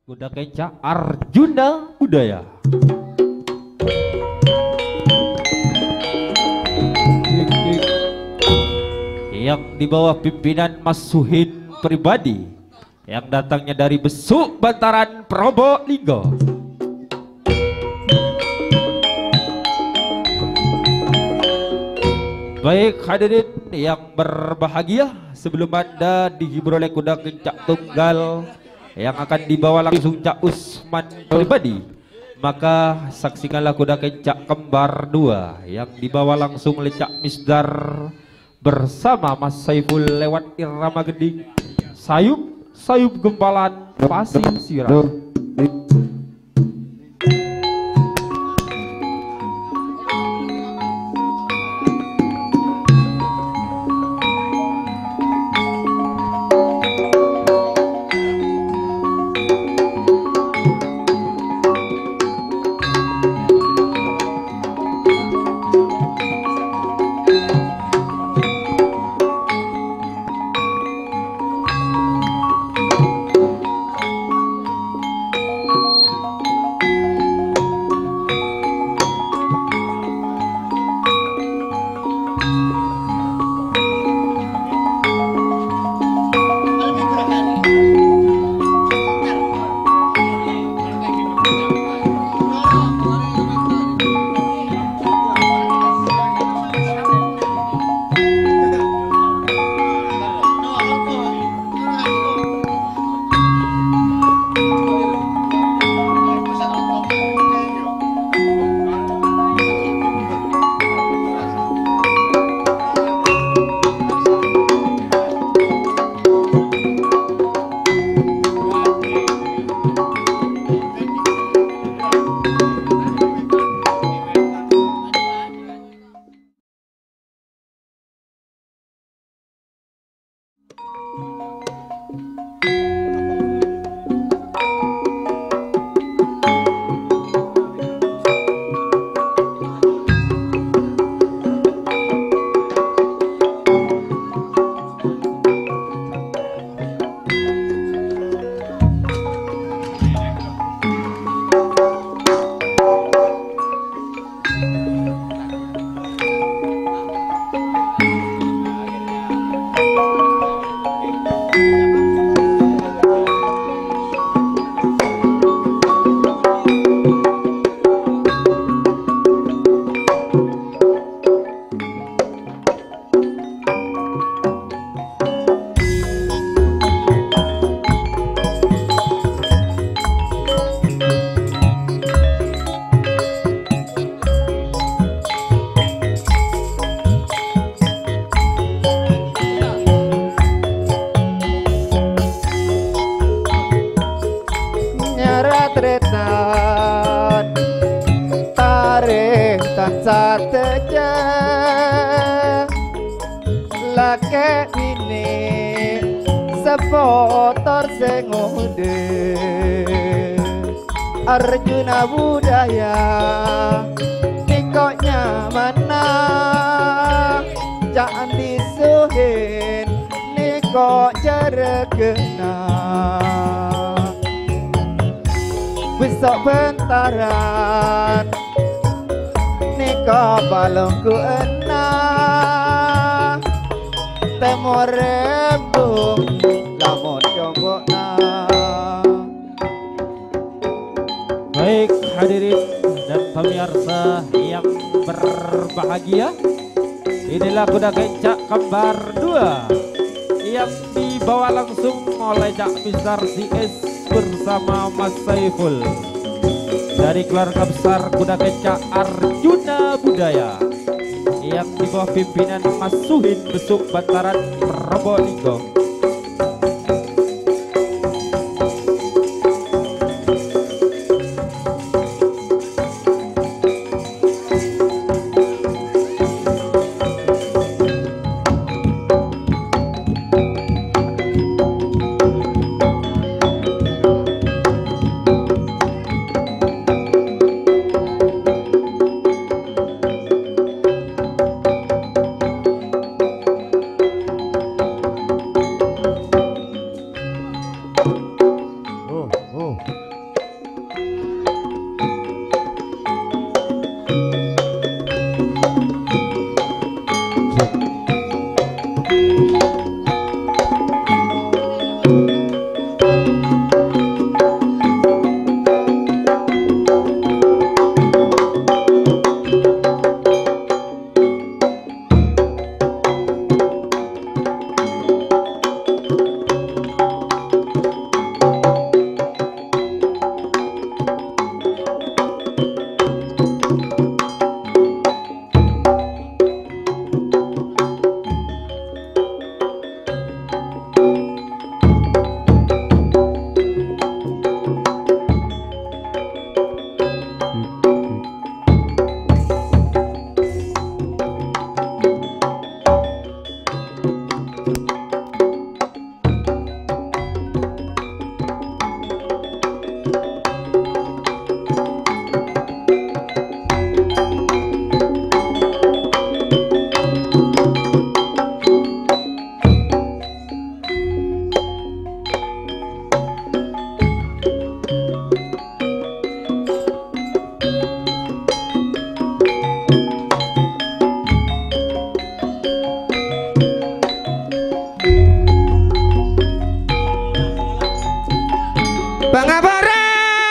Kuda Kencak Arjuna Budaya. Yang di bawah pimpinan Mas Suhin pribadi, yang datangnya dari Besuk Bantaran Probolinggo. Baik hadirin yang berbahagia, sebelum Anda dihibur oleh kuda kencak tunggal yang akan dibawa langsung Cak Usman pribadi, maka saksikanlah kuda kencak kembar 2 yang dibawa langsung oleh Cak Misdar bersama Mas Saiful lewat irama gending sayup gempalan pasir siram. Arjuna Budaya nikoknya mana jangan disuhin nikok jeregena besok bentaran nikok balongku enak temor rembung lamun jombokna. Baik hadirin dan pemirsa yang berbahagia, inilah kuda kencak kembar 2 yang dibawa langsung oleh Cak Misdar CS bersama Mas Saiful dari keluarga besar kuda kencak Arjuna Budaya yang di bawah pimpinan Mas Suhin Besuk Bantaran Probolinggo. Pangabara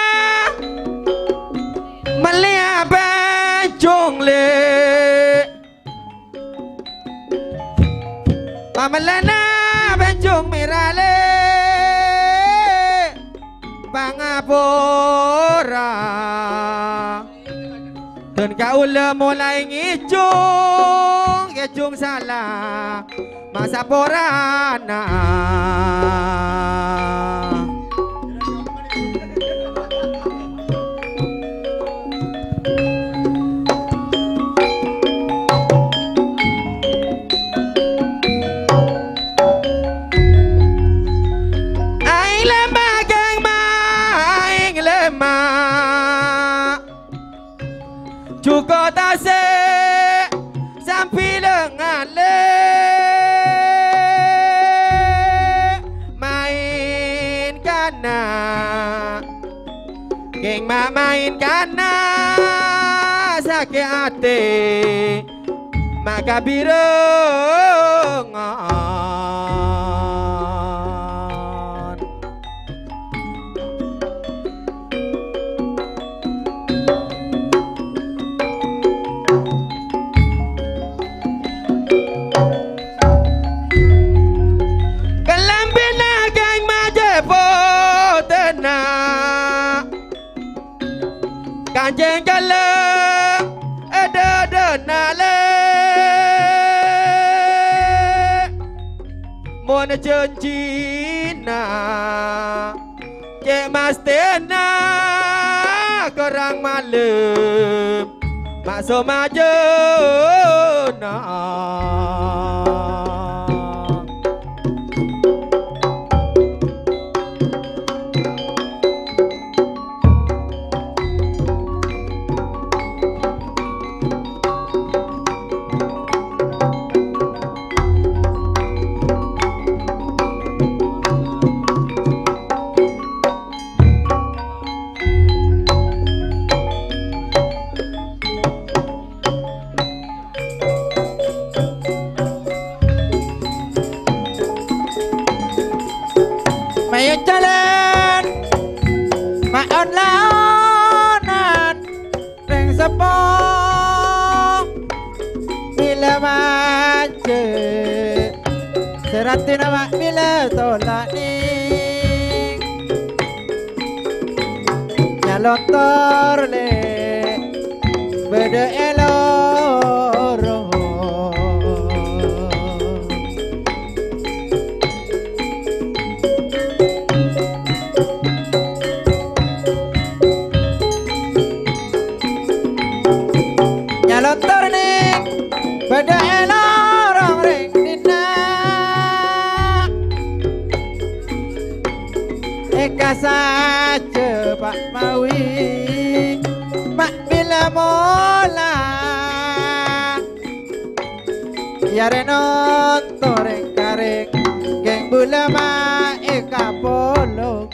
melia bajong le pamelana bajong mirale pangabora dan kaula mulai ngicung salah masa porana Cukup tase sampai lengan le main kana geng mak main kana sakit hati maka birengan kanjeng galeng ada nale mon janjina ke mas tena kerang malam masuk majena Mayo jalan maon laonan ring sepo bila manje seratin awak bila tolak ning nyalotor le beda eloro nyalotor ning beda elorong ring dina eka saja Pak Mawi mak bila mola ya renon toreng kareng geng bula ma eka polok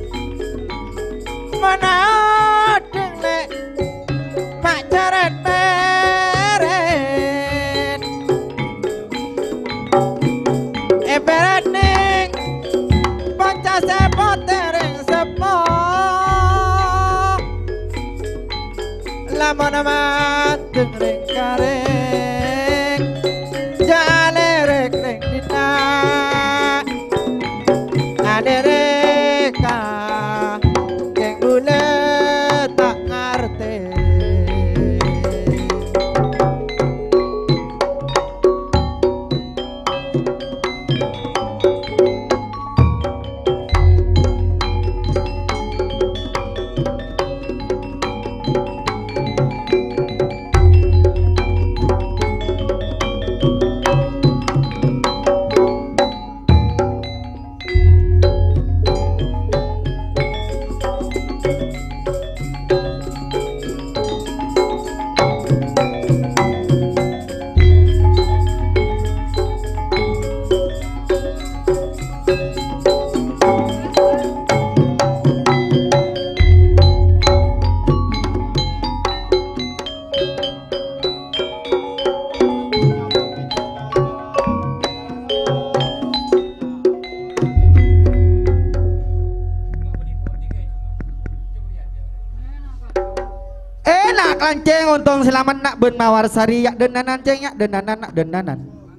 mana deng le mak caret lanceng untung selamat nak ben mawar sari yak denanan ceng yak denanan nak denanan.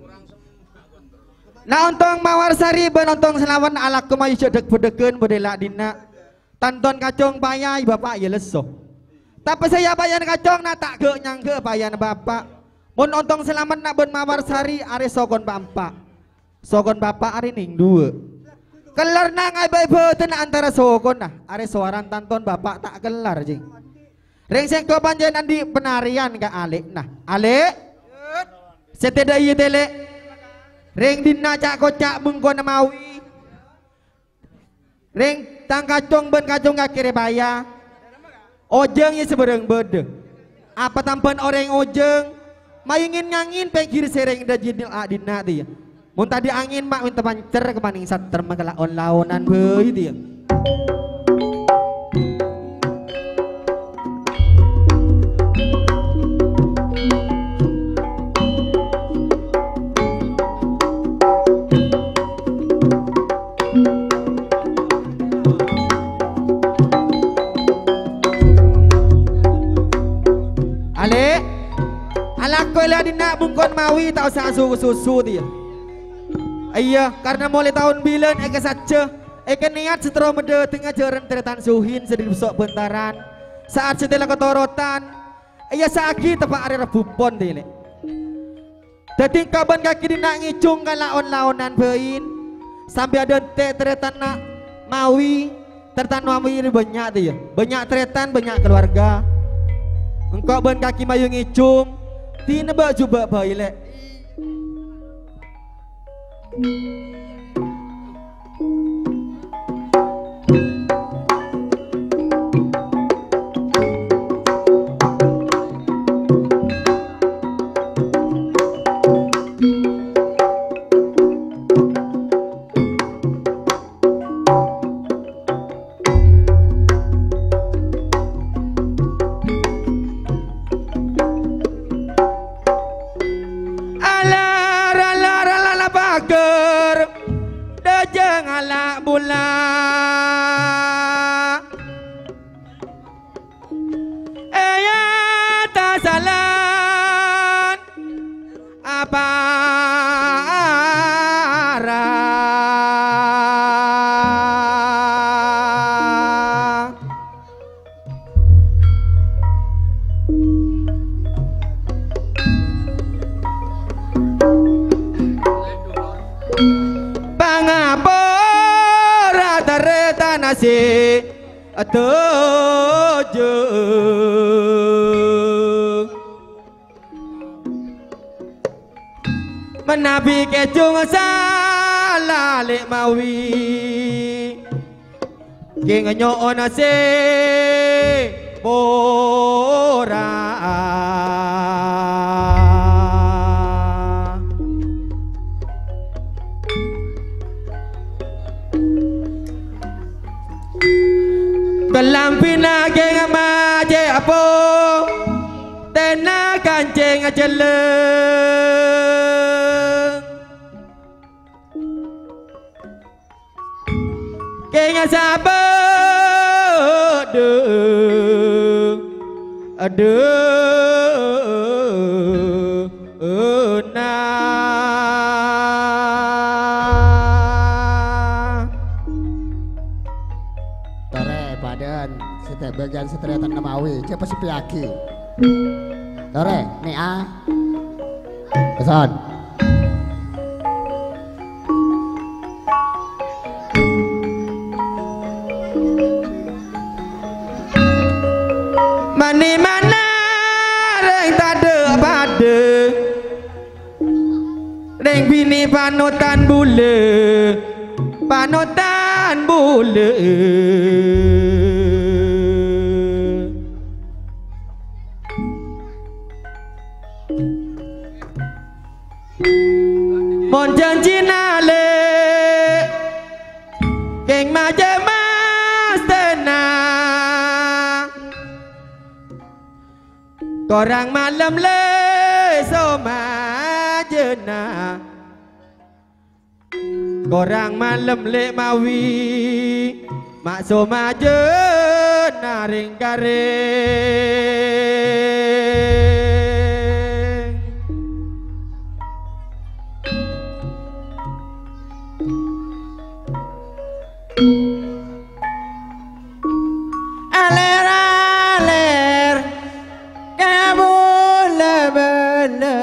Nah untung mawar sari ben untung selamat nak alak kemayu cedek bedeken bedela dina. Tanton kacung payah bapak ya leso. Tapi saya bayan kacung nak tak ke nyangke bayan bapak. Mun untung selamat nak ben mawar sari are sokon bapak. Sokon bapak are ning dua. Kelar nang ai beten antara sokon nah are suaran tanton bapak tak kelar jing. Reng sing ko panjenengan di penarian ka Alik. Nah, Alik. Seteda ieu teh Le. Reng dina cak kocak mengko mawi. Reng tang kacung ben kacung ka kire baya. Ojeng ieu sebereng bede. Apa tampan orang ojeng? Mayungin ngangin pengkir sereng da jidil adina dia. Mun tadi angin mak minta pancer kemaning sater magalaon laonan beui dia. Alak dina bungkon mawi tak usah susu dia. Iya, karena mulai tahun bilen eka saja eka niat setero mede tengah jaran teretan suhin sedih besok bentaran. Saat setelah ketorotan, iya saaki tepak area rebupon dile. Dadi kaban kaki dina ngicung kan laon-laonan bein sampai ada teretan nak mawi teretan mawi ini banyak dia. Banyak teretan, banyak keluarga. Engkau ban kaki mayu ngicung tina ba coba baile. Menabi kecung salah lek mawi King nyoon ase pora Kelampina geng maje apo tena kancing jeleng geng sabar aduh bagian seteriatan namawi siapa si piaki tore nih pesan mani mana reng tade pade reng bini panutan bule Mon janji nale Keng maje mas tenang Korang malam le so majena Korang malam le mawi mak so majena naring garing aler-aler kabula-bala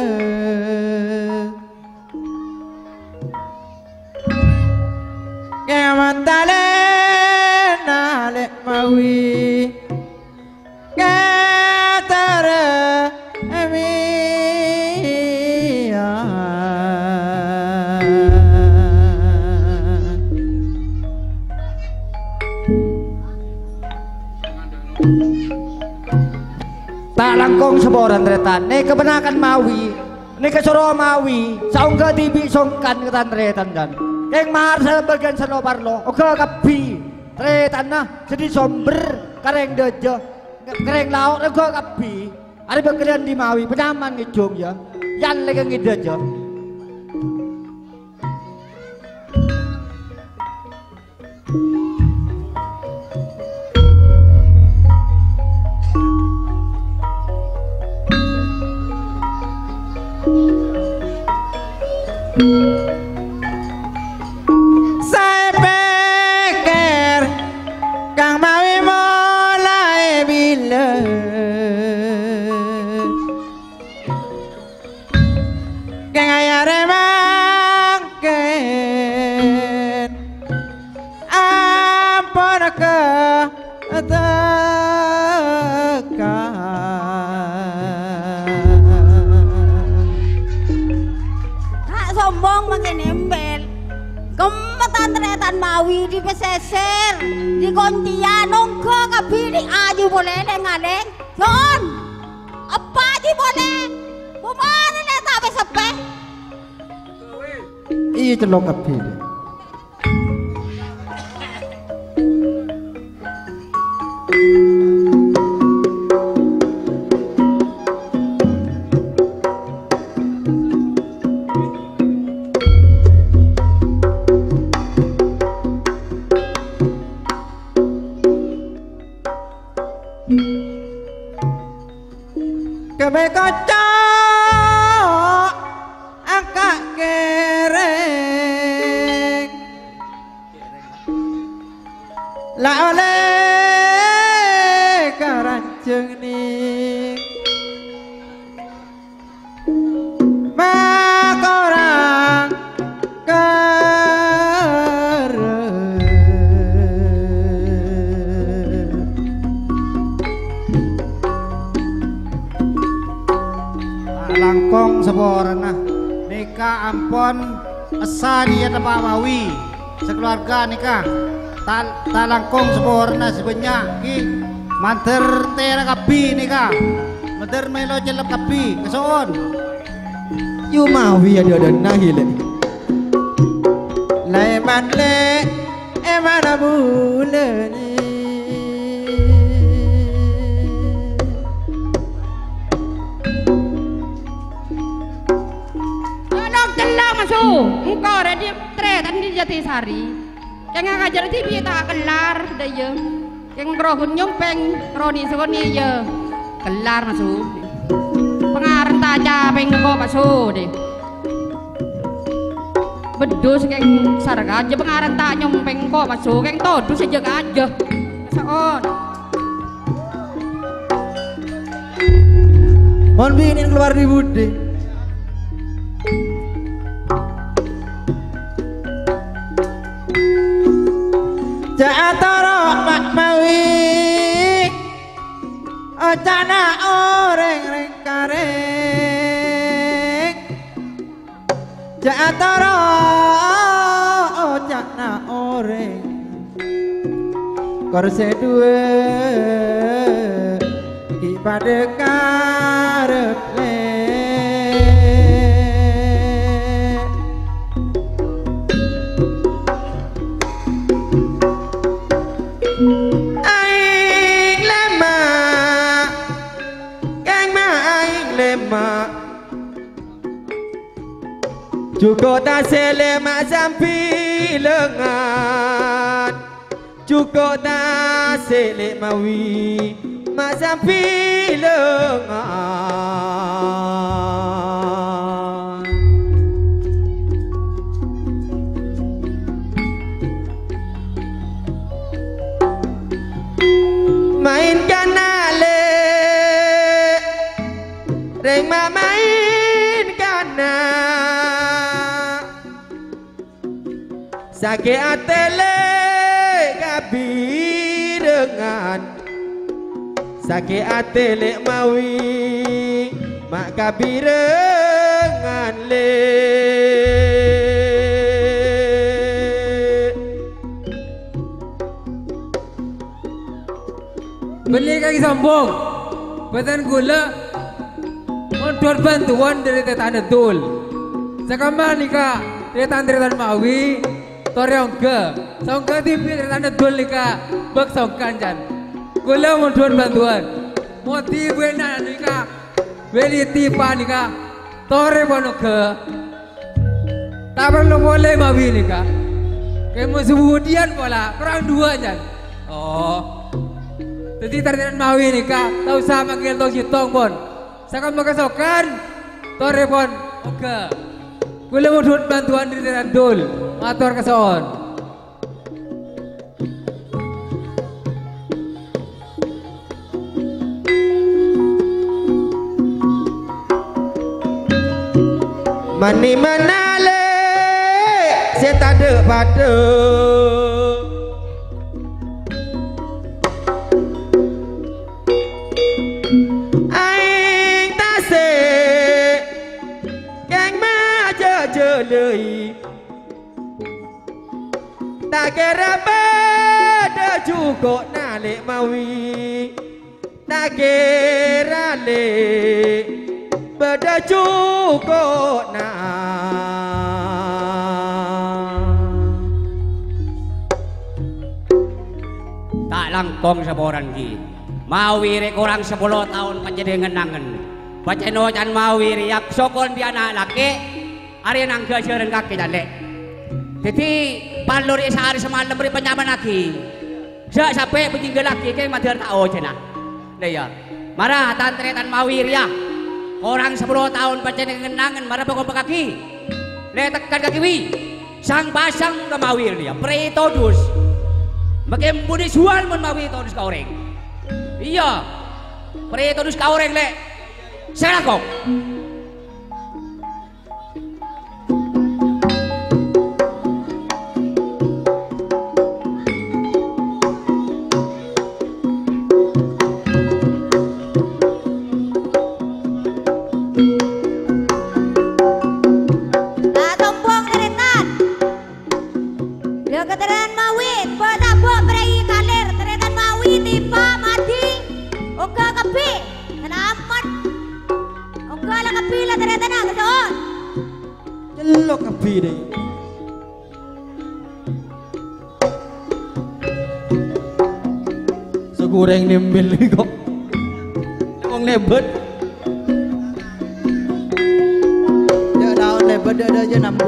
kamatalen alek mawi katara emiya tak langkong seboran tretan ne kebenakan mawi ne kesoro mawi saung ke tibi songkan ketan tretan dan yang mahar sa bagian sa parlo oke kapi tretan na jadi somber kareng dejo kareng lauk oke kapi ada bagian di mawi penyaman ngejong ya yan lagi ngidejo saya pikir Kang Mawi mulai bila Kang ayah remangkin ampun ketekan sombong makin embel kemetan tretan mawi di peseser di kontian nongko kabini aju boleh dengaleng John apa aja boleh kemana nih tapi sepe iya celok kapi kebe kocok angkat kereng la oleh karanceng ning mak orang langkong seborna nikah ampon esa dia Pak Mawi sekeluarga nikah tak langkong seborna sebanyak ki manter tera kapi nikah manter melo jelep kapi kesoon yu Mawi ada nahile leman le emana bulan engkau ada di tretan di Jatisari yang ngajar TV tak kelar dah ya yang rohun nyompeng roni sekoni ya kelar masuk pengarang taja pengko masuk deh bedus keng sarga aja pengarang tak nyompeng kok masuk keng todus aja aja seon mohon binin keluar di budi Jatoro Pak Mawi Ocana oreng reng kareng Jatoro Ocana oreng Korse dua Ipada karep le Juga tak selemak sampai lengan cukup tak selik mawi mak sampi lengan mainkan ale reng mak mainkan na sakit atele kabirengan sakit atele mawi mak kabirengan le beli kaki sombong pesan gula untuk bantuan dari Tetan Dul sekamar nikah Tetan Mawi Toryong ke songka TV Tetan Dul nikah bak songkan jan gula untuk bantuan moti buena nikah beli tipa nikah Tore bono ke tak perlu boleh Mawi nikah kamu sebudian pola kurang dua jan oh jadi Tetan Mawi nikah tahu sama manggil tong sitong bon sakam makasokan torepon oke boleh mudut bantuan dari Tetan Dul matur kesoon mani manale saya tak ada pada tak kira beda juga nalik mawi tak kira le beda juga na tak langkong saboran ki mawi rek orang 10 tahun panjenengan nangen baceno jan mawi riak sokon dia anak laki ari nang gajaran kaki dalek jadi paluri sehari semalam beri penyaman lagi sampai pentinggal lagi kayak madar tau cina ya marah Tetan Mawi ya orang 10 tahun pancen ngenangan marah pokok kaki letakkan kaki wi sang pasang ke Mawi ya pretodus makin budi sual mun Mawi todus kaureng iya pretodus kaureng le saya kok goreng nembel kok wong lebet ya daun lebet ada aja nambu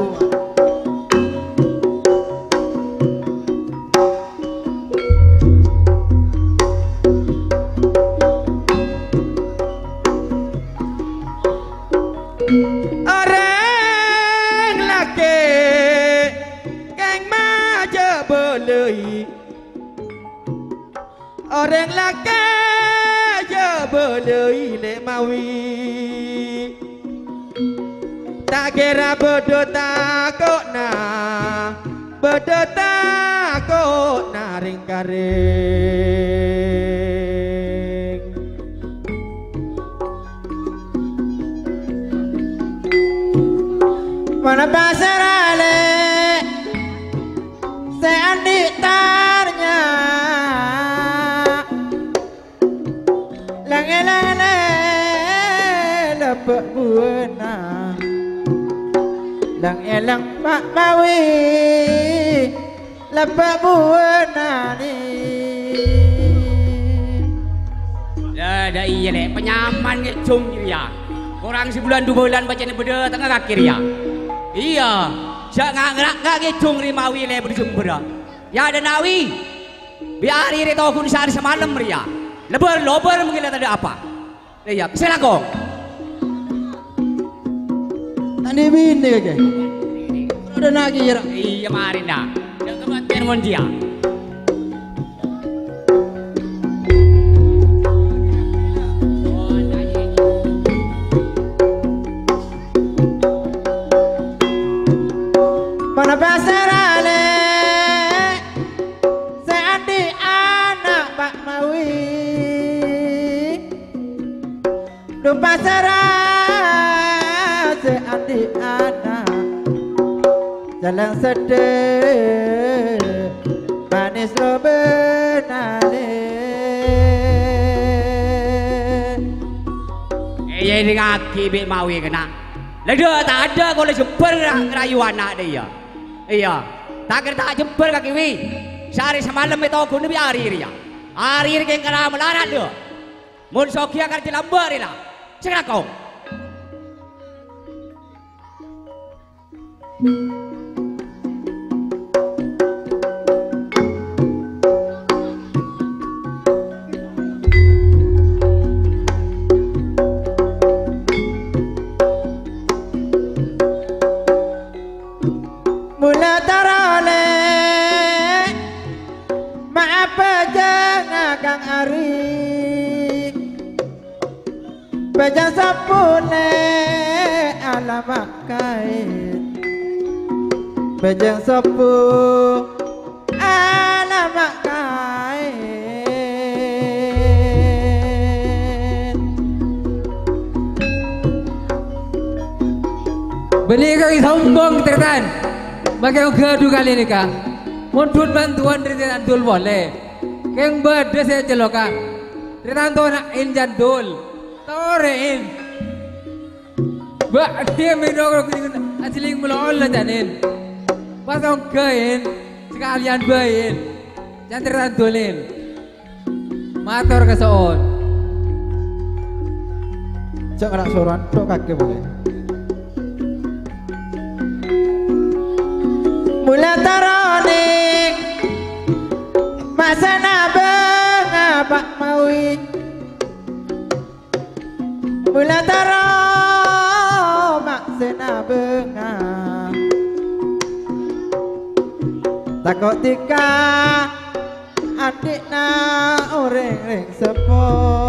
orang laki kang maja belei orang laka ya belei le mawi tak kira bodoh takut na ring karing mana pasarale seandi tarnya lepak buana lang elang mak mawi lepak buana ni ya dah iya le penyaman ngecung ya orang sebulan 2 bulan baca beda tengah kaki ya iya jak ngak ngecung rimawi le bersumber ya ada nawi biar iri tahu kun sehari semalam ria. Lebar mungkin ada apa? Iya, silakan. Tadi bini ke? Udah lagi ya. Iya mari dah. Yang kematian mon dia. Mana pasarane seandi anak Pak Mawi do pasarane seandi anak jalan sedih manis lo benale Iya ini ngaki Bik Mawi kena. Leda tak ada kalau jemper ngerayu anak dia. Iya, tak kira tak jemper kaki wi. Sehari semalam itu aku nabi hari dia. Hari ini kena melarat dia. Mun soki akan dilambar dia. Cakap kau. Mula tarole maaf jangan Kang Ari bajang sapune alamak kait bajang sapu alamak kait Beli kaki sombong tertan. Bagi yang kedua kali ini kang, mundur bantuan dari Tretan Dul boleh. Keng berde saya celokan. Tretan tu nak injan dul, torein. Ba dia minor kini asling melol lah janin. Pasang kain sekalian bayin, jangan Tretan Dulin. Mator kesoon. cok nak soran tok kaki boleh mula taronik masa nabeng Pak Mawi mula taro masa nabeng takut tika adik na orang sepo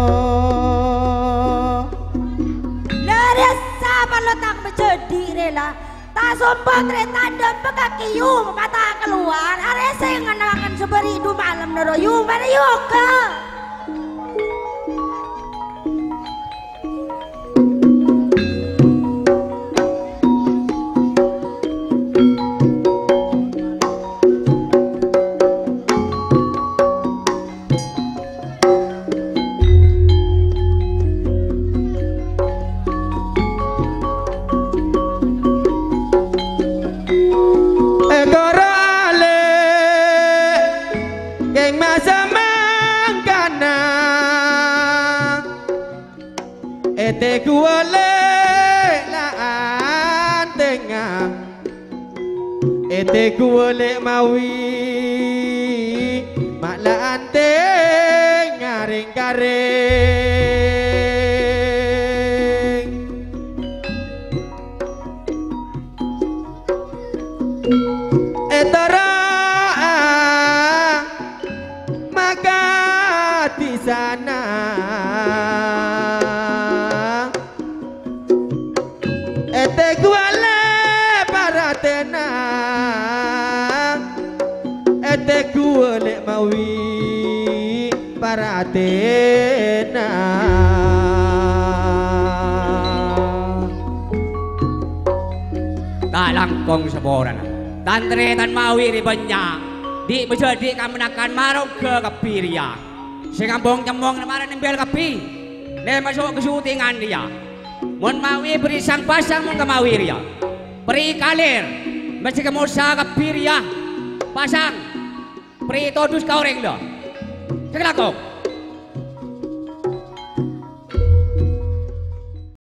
Leres sama lo tak menjadi rela tak sombong Tretan dan bekaki yu mata keluar are saya nganakan seberi du malam nero yu mana yoga Ete kuale la antengah Ete kuale mawi mak la anteng ngaring garing Etara maka di sana Ete kuale para tenang Ete kuale mawi para tenang Tak langkong seboran Dan Tretan Mawi di banyak Di menjadi kemenakan marung ke kepiria Singambong cembong nemaran nembel kepi Le masuk ke syutingan dia Mun Mawi beri sang pasang mun ke Mawi dia Beri kalir Mesti ke musa kepiria Pasang Beri todus kau reng lo Ceklah kau